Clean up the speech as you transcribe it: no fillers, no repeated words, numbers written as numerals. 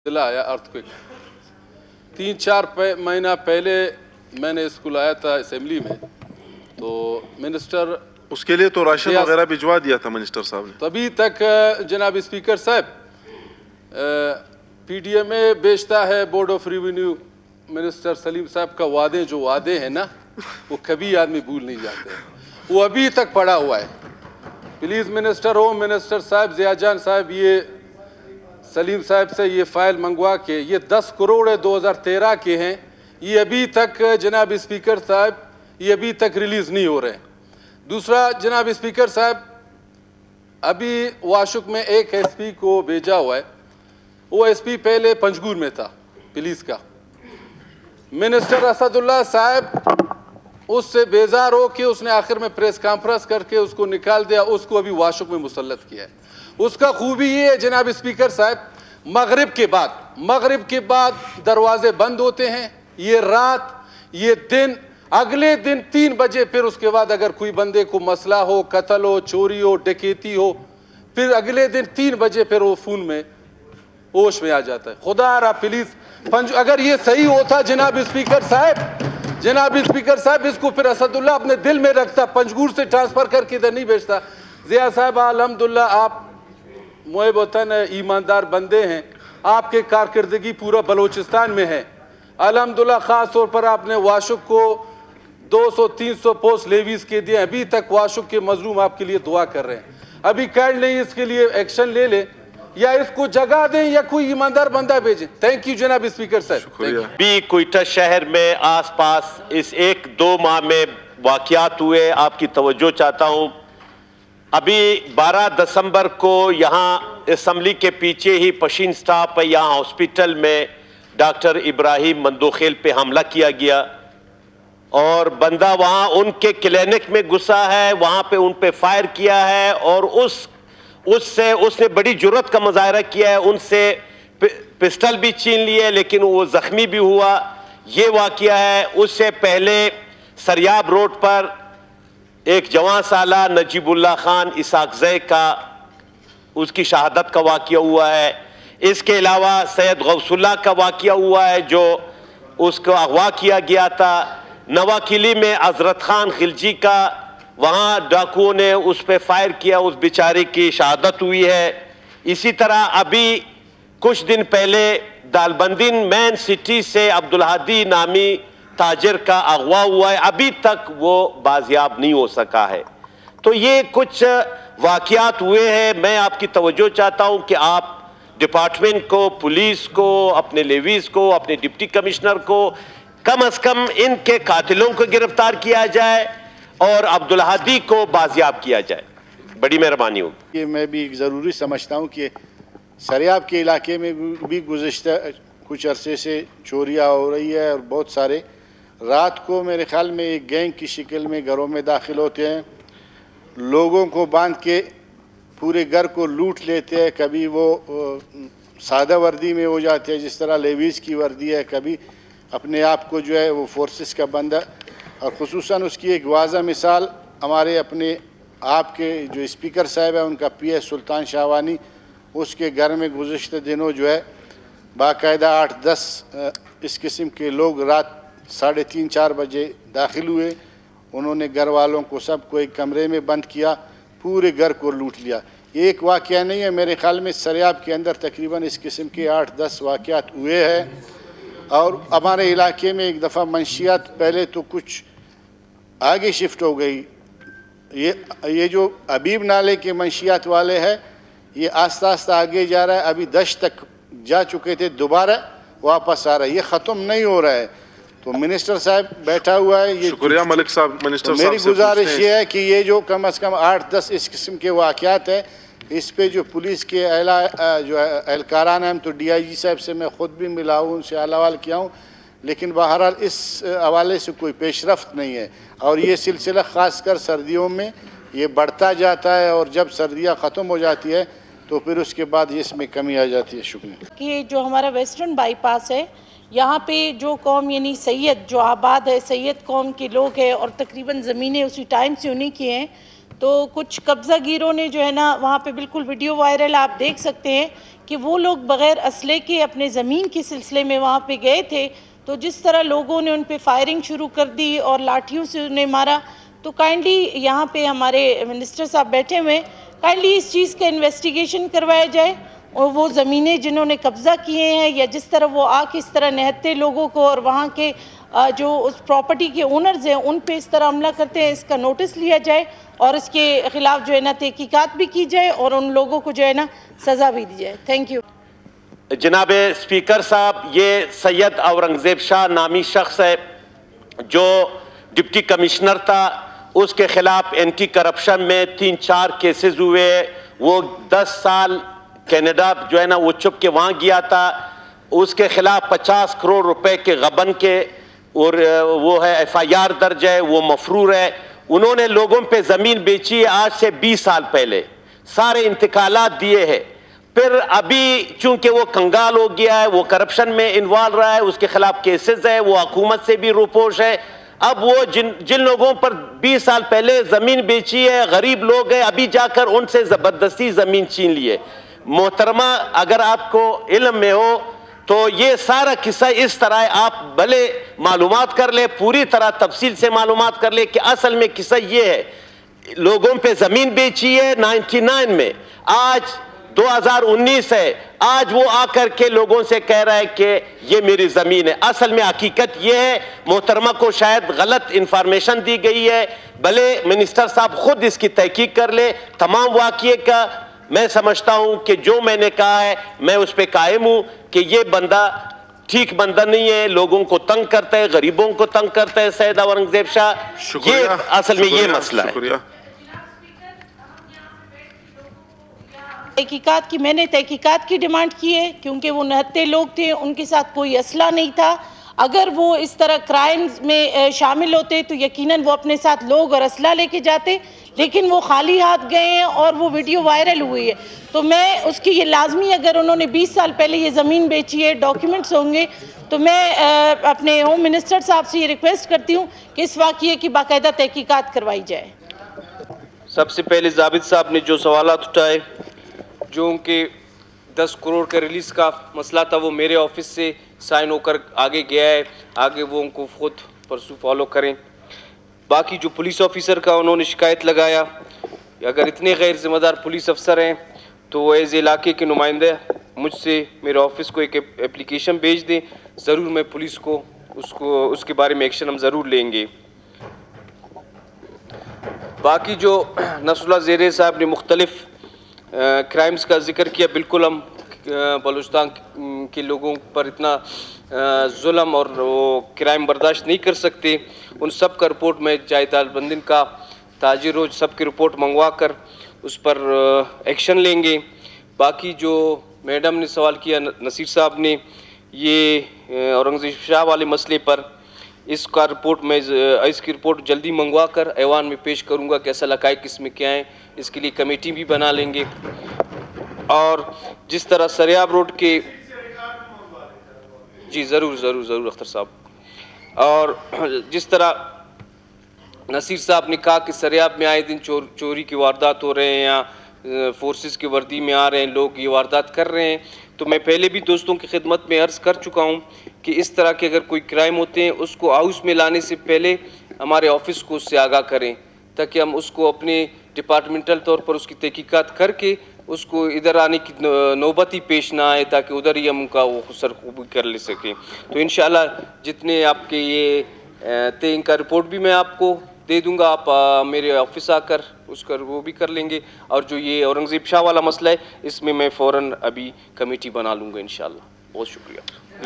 आया अर्थक्वेक। 3-4 महीना पहले मैंने इसको लाया था असेंबली में, तो मिनिस्टर उसके लिए तो राशन वगैरह भिजवा दिया था मिनिस्टर साहब ने। तभी तक जनाब स्पीकर साहब PDMA बेचता है board of revenue, minister Saleem साहब का जो वादे हैं ना, वो कभी आदमी भूल नहीं जाते, वो अभी तक पड़ा हुआ है। प्लीज़ मिनिस्टर होम मिनिस्टर साहब ज़ियाजान साहब, ये सलीम साहब से ये फ़ाइल मंगवा के, ये 10 करोड़ 2013 के हैं, ये अभी तक जनाब स्पीकर साहब ये अभी तक रिलीज़ नहीं हो रहे हैं। दूसरा जनाब स्पीकर साहब, अभी वाशुक में एक SP को भेजा हुआ है, वो SP पहले पंजगुर में था पुलिस का। मिनिस्टर असदुल्ला साहब उससे बेजार हो कि उसने आखिर में प्रेस कॉन्फ्रेंस करके उसको निकाल दिया, उसको अभी वाशुक में मुसल्लत किया है। उसका खूबी ये है जनाब स्पीकर साहब, मगरिब के बाद दरवाजे बंद होते हैं, ये रात ये दिन, अगले दिन 3 बजे फिर उसके बाद अगर कोई बंदे को मसला हो, कत्ल हो, चोरी हो, डकैती हो, फिर अगले दिन 3 बजे फिर वो फोन में होश में आ जाता है। खुदा रहा प्लीज अगर ये सही होता जनाब स्पीकर साहब इसको फिर असदुल्ला अपने दिल में रखता, पंजगुर से ट्रांसफर करके इधर नहीं भेजता। ज़िया साहब अल्हम्दुलिल्लाह आप मुहिब वतन ईमानदार बंदे हैं, आपके कारकर्दगी पूरा बलोचिस्तान में है अल्हम्दुलिल्लाह। ख़ास तौर पर आपने वाशुक को 200-300 पोस्ट लेवीज के दिए, अभी तक वाशुक के मजलूम आपके लिए दुआ कर रहे हैं। अभी कैड नहीं इसके लिए एक्शन ले ले या इसको जगह दें या कोई ईमानदार बंदा भेजें। थैंक यू जनाब स्पीकर साहब। भी क्वेटा शहर में आसपास इस 1-2 माह में वाक़यात हुए, आपकी तवज्जो चाहता हूँ। अभी 12 दिसंबर को यहाँ असम्बली के पीछे ही पशीन स्टॉप है, यहाँ हॉस्पिटल में डॉक्टर इब्राहिम मंदोखेल पे हमला किया गया और बंदा वहाँ उनके क्लिनिक में घुसा है, वहाँ पे उन पे फायर किया है और उससे उसने बड़ी जुर्रत का मुजाहरा किया है, उनसे पिस्टल भी छीन लिए, लेकिन वो ज़ख्मी भी हुआ। ये वाक़या है। उससे पहले सरियाब रोड पर एक जवान साला नजीबुल्लाह खान इसाकज़ई का उसकी शहादत का वाक़या हुआ है। इसके अलावा सैयद गौसुल्लाह का वाक़या हुआ है जो उसको अगवा किया गया था। नवाकिली में हज़रत खान खिलजी का वहाँ डाकुओं ने उस पर फायर किया, उस बेचारे की शहादत हुई है। इसी तरह अभी कुछ दिन पहले दालबंदीन मेन सिटी से अब्दुल हादी नामी ताजिर का अगवा हुआ है, अभी तक वो बाजियाब नहीं हो सका है। तो ये कुछ वाक़यात हुए हैं। मैं आपकी तवज्जो चाहता हूँ कि आप डिपार्टमेंट को, पुलिस को, अपने लेवीज को, अपने डिप्टी कमिश्नर को कम अज़ कम इनके कातिलों को गिरफ्तार किया जाए और अब्दुल हादी को बाजियाब किया जाए। बड़ी मेहरबानी होगी। ये मैं भी ज़रूरी समझता हूँ कि सरियाब के इलाके में भी गुज़िश्ता कुछ अरसे से चोरियाँ हो रही है और बहुत सारे रात को मेरे ख्याल में एक गैंग की शक्ल में घरों में दाखिल होते हैं, लोगों को बांध के पूरे घर को लूट लेते हैं। कभी वो सादा वर्दी में हो जाते हैं जिस तरह लेवीज़ की वर्दी है, कभी अपने आप को जो है वो फोर्सेस का बंदा, और ख़ुसूसन उसकी एक वाज़ह मिसाल हमारे अपने आप के जो स्पीकर साहब हैं उनका PS सुल्तान शाहवानी, उसके घर में गुज़िश्ता दिनों जो है बाकायदा 8-10 इस किस्म के लोग रात 3:30-4 बजे दाखिल हुए। उन्होंने घर वालों को सबको एक कमरे में बंद किया, पूरे घर को लूट लिया। ये एक वाक़या नहीं है, मेरे ख़्याल में सरियाब के अंदर तकरीबन इस किस्म के 8-10 वाक़यात हुए हैं। और हमारे इलाके में एक दफ़ा मंशियात पहले तो कुछ आगे शिफ्ट हो गई। ये जो हबीब नाले के मंशियात वाले हैं ये आस्ता आस्ता आगे जा रहा है, अभी दश्त तक जा चुके थे, दोबारा वापस आ रहा है, ये ख़त्म नहीं हो रहा है। तो मिनिस्टर साहब बैठा हुआ है, ये शुक्रिया मलिक साहब। मिनिस्टर साहब मेरी गुजारिश ये है कि ये जो कम अज़ कम 8-10 इस किस्म के वाक़यात हैं, इस पे जो पुलिस के जो एहलकारान हैं, तो DIG साहब से मैं ख़ुद भी मिला हूँ, उनसे हवाला किया हूँ, लेकिन बहरहाल इस हवाले से कोई पेशरफ्त नहीं है। और ये सिलसिला ख़ासकर सर्दियों में ये बढ़ता जाता है और जब सर्दियाँ ख़त्म हो जाती है तो फिर उसके बाद इसमें कमी आ जाती है। शुक्रिया। कि जो हमारा वेस्टर्न बाईपास है, यहाँ पे जो कौम यानी सैयद जो आबाद है, सैयद कौम के लोग हैं और तकरीबन ज़मीनें उसी टाइम से उन्हीं की हैं, तो कुछ कब्ज़ा गिरों ने जो है ना वहाँ पे बिल्कुल वीडियो वायरल आप देख सकते हैं کہ وہ لوگ بغیر اسلحے کے اپنے زمین کے سلسلے میں وہاں پہ گئے تھے، تو جس طرح لوگوں نے ان پہ فائرنگ شروع کر دی اور لاٹھیوں سے انہیں مارا، تو کائنڈلی یہاں پہ ہمارے منسٹر صاحب بیٹھے ہوئے، کائنڈلی اس چیز کا انویسٹیگیشن کروایا جائے، اور وہ زمینیں جنہوں نے قبضہ کیے ہیں یا جس طرح وہ آ کے اس طرح نہتے لوگوں کو اور وہاں کے جو اس پراپرٹی کے اونرز ہیں ان پہ اس طرح حملہ کرتے ہیں، اس کا نوٹس لیا جائے اور اس کے خلاف جو ہے نا تحقیقات بھی کی جائے اور ان لوگوں کو جو ہے نا سزا بھی دی جائے۔ Thank you. جناب اسپیکر صاحب، یہ سید اورنگزیب شاہ نامی شخص ہے جو ڈپٹی کمشنر تھا، اس کے خلاف اینٹی کرپشن میں 3-4 کیسز ہوئے، وہ 10 سال کینیڈا جو ہے نا وہ چھپ کے وہاں گیا تھا، اس کے خلاف 50 کروڑ روپے کے غبن کے اور وہ ہے FIR درج ہے، وہ مفرور ہے۔ انہوں نے لوگوں پہ زمین بیچی ہے آج سے 20 سال پہلے، سارے انتقالات دیے ہیں، پھر ابھی چونکہ وہ کنگال ہو گیا ہے، وہ کرپشن میں انوالو رہا ہے، اس کے خلاف کیسز ہے، وہ حکومت سے بھی روپوش ہے۔ اب وہ جن لوگوں پر 20 سال پہلے زمین بیچی ہے، غریب لوگ ہیں، ابھی جا کر ان سے زبردستی زمین چھین لیے۔ محترمہ، اگر آپ کو علم میں ہو تو یہ سارا قصہ اس طرح ہے، آپ بھلے معلومات کر لیں، پوری طرح تفصیل سے معلومات کر لیں کہ اصل میں قصہ یہ ہے، لوگوں پہ زمین بیچی ہے 99 میں، آج 2019 ہے، آج وہ آ کر کے لوگوں سے کہہ رہا ہے کہ یہ میری زمین ہے۔ اصل میں حقیقت یہ ہے، محترمہ کو شاید غلط انفارمیشن دی گئی ہے، بھلے منسٹر صاحب خود اس کی تحقیق کر لے تمام واقعے کا۔ میں سمجھتا ہوں کہ جو میں نے کہا ہے میں اس پہ قائم ہوں کہ یہ بندہ ٹھیک بندہ نہیں ہے، لوگوں کو تنگ کرتا ہے، غریبوں کو تنگ کرتا ہے سید اورنگزیب شاہ، یہ اصل میں یہ مسئلہ ہے۔ تحقیقات کی میں نے تحقیقات کی ڈیمانڈ کی ہے، کیونکہ وہ نہتے لوگ تھے، ان کے ساتھ کوئی اسلحہ نہیں تھا۔ اگر وہ اس طرح کرائمز میں شامل ہوتے تو یقیناً وہ اپنے ساتھ لوگ اور اسلحہ لے کے جاتے، لیکن وہ خالی ہاتھ گئے ہیں اور وہ ویڈیو وائرل ہوئی ہے۔ تو میں اس کی یہ لازمی، اگر انہوں نے 20 سال پہلے یہ زمین بیچی ہے، ڈاکیومنٹس ہوں گے، تو میں اپنے ہوم منسٹر صاحب سے یہ ریکویسٹ کرتی ہوں کہ اس واقعے کی باقاعدہ تحقیقات کروائی جائے۔ سب سے پہلے ضابط صاحب نے جو سوالات اٹھائے، جو ان کے 10 کروڑ کا ریلیز کا مسئلہ تھا، وہ میرے آفس سے سائن ہو کر آگے گیا ہے، آگے وہ ان کو خود پرسو فالو کریں۔ باقی جو پولیس آفیسر کا انہوں نے شکایت لگایا، اگر اتنے غیر ذمہ دار پولیس افسر ہیں تو وہ ایز علاقے کے نمائندے مجھ سے میرے آفس کو ایک اپلیکیشن بھیج دیں، ضرور میں پولیس کو اس کے بارے میں ایکشن ہم ضرور لیں گے۔ باقی جو نصر اللہ زیرے صاحب نے مختلف کرائمز کا ذکر کیا، بالکل ہم بلوچستان کے لوگوں پر اتنا ظلم اور کرائم برداشت نہیں کر سکتے۔ ان سب کا رپورٹ میں جائیداد بندن کا تاجر روج سب کی رپورٹ منگوا کر اس پر ایکشن لیں گے۔ باقی جو میڈم نے سوال کیا نصیر صاحب نے، یہ اورنگزیب شاہ والے مسئلے پر، اس کا رپورٹ میں اس کی رپورٹ جلدی منگوا کر ایوان میں پیش کروں گا کہ اصل حقائق اس میں کیا ہیں، اس کے لیے کمیٹی بھی بنا لیں گے۔ اور جس طرح سریاب روڈ کے، جی ضرور اختر صاحب، اور جس طرح نصیر صاحب نے کہا کہ سریاب میں آئے دن چوری کی واردات ہو رہے ہیں یا فورسز کی وردی میں آ رہے ہیں لوگ یہ واردات کر رہے ہیں، تو میں پہلے بھی دوستوں کی خدمت میں عرض کر چکا ہوں کہ اس طرح کے اگر کوئی کرائم ہوتے ہیں اس کو ہاؤس میں لانے سے پہلے ہمارے آفس کو اس سے آگاہ کریں، تاکہ ہم اس کو اپنے ڈپارٹمنٹل طور پر اس کی تحقیقات کر کے اس کو ادھر آنے کی نوبت ہی پیش نہ آئے، تاکہ ادھر ہی ہم ان کا وہ سرخوبی کر لے سکیں۔ تو انشاءاللہ جتنے آپ کے یہ تھے ان کا رپورٹ بھی میں آپ کو دے دوں گا، آپ میرے آفس آ کر اس کا وہ بھی کر لیں گے۔ اور جو یہ اورنگزیب شاہ والا مسئلہ ہے، اس میں فوراً ابھی کمیٹی بنا لوں گا انشاءاللہ۔ بہت شکریہ۔